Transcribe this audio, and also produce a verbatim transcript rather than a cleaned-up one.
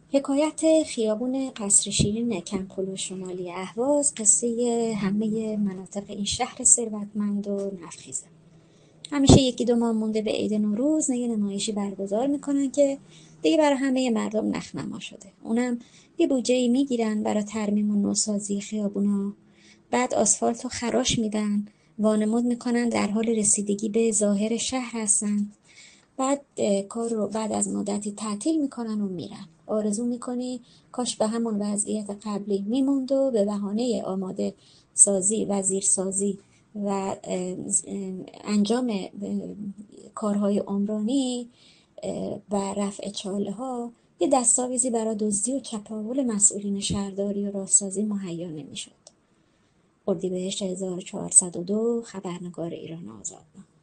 حکایت خیابون قصر شیرین کمپل شمالی اهواز قصه همه مناطق این شهر ثروتمند و نفخیزه. همیشه یکی دو ماه مونده به عید نوروز یه نمایشی برگزار میکنن که دیگه برای همه مردم نخنما شده. اونم یه بودجه‌ای میگیرن برای ترمیم و نوسازی خیابونا. بعد آسفالت رو خراش میدن، وانمود میکنن در حال رسیدگی به ظاهر شهر هستن. بعد کار رو بعد از مدتی تعطیل میکنن و میرن. آرزو میکنی کاش به همون وضعیت قبلی میموند و به بهانه آماده سازی، وزیر سازی و انجام کارهای عمرانی و رفع چاله ها یه دستاویزی برای دزدی و چپاول مسئولین شهرداری و راهسازی مهیا نمیشد. اردیبهشت هزار و چهارصد و دو، خبرنگار ایران آزاد.